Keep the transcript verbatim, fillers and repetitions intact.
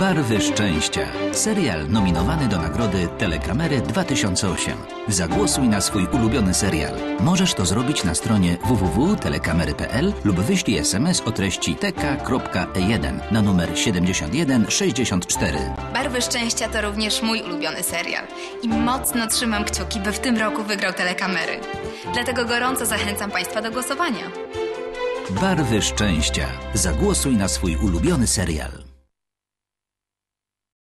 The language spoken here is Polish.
Barwy szczęścia. Serial nominowany do nagrody Telekamery dwa tysiące osiem. Zagłosuj na swój ulubiony serial. Możesz to zrobić na stronie w w w kropka telekamery kropka p l lub wyślij es em es o treści t k kropka e jeden na numer siedemdziesiąt jeden sześćdziesiąt cztery. Barwy szczęścia to również mój ulubiony serial. I mocno trzymam kciuki, by w tym roku wygrał Telekamery. Dlatego gorąco zachęcam Państwa do głosowania. Barwy szczęścia. Zagłosuj na swój ulubiony serial.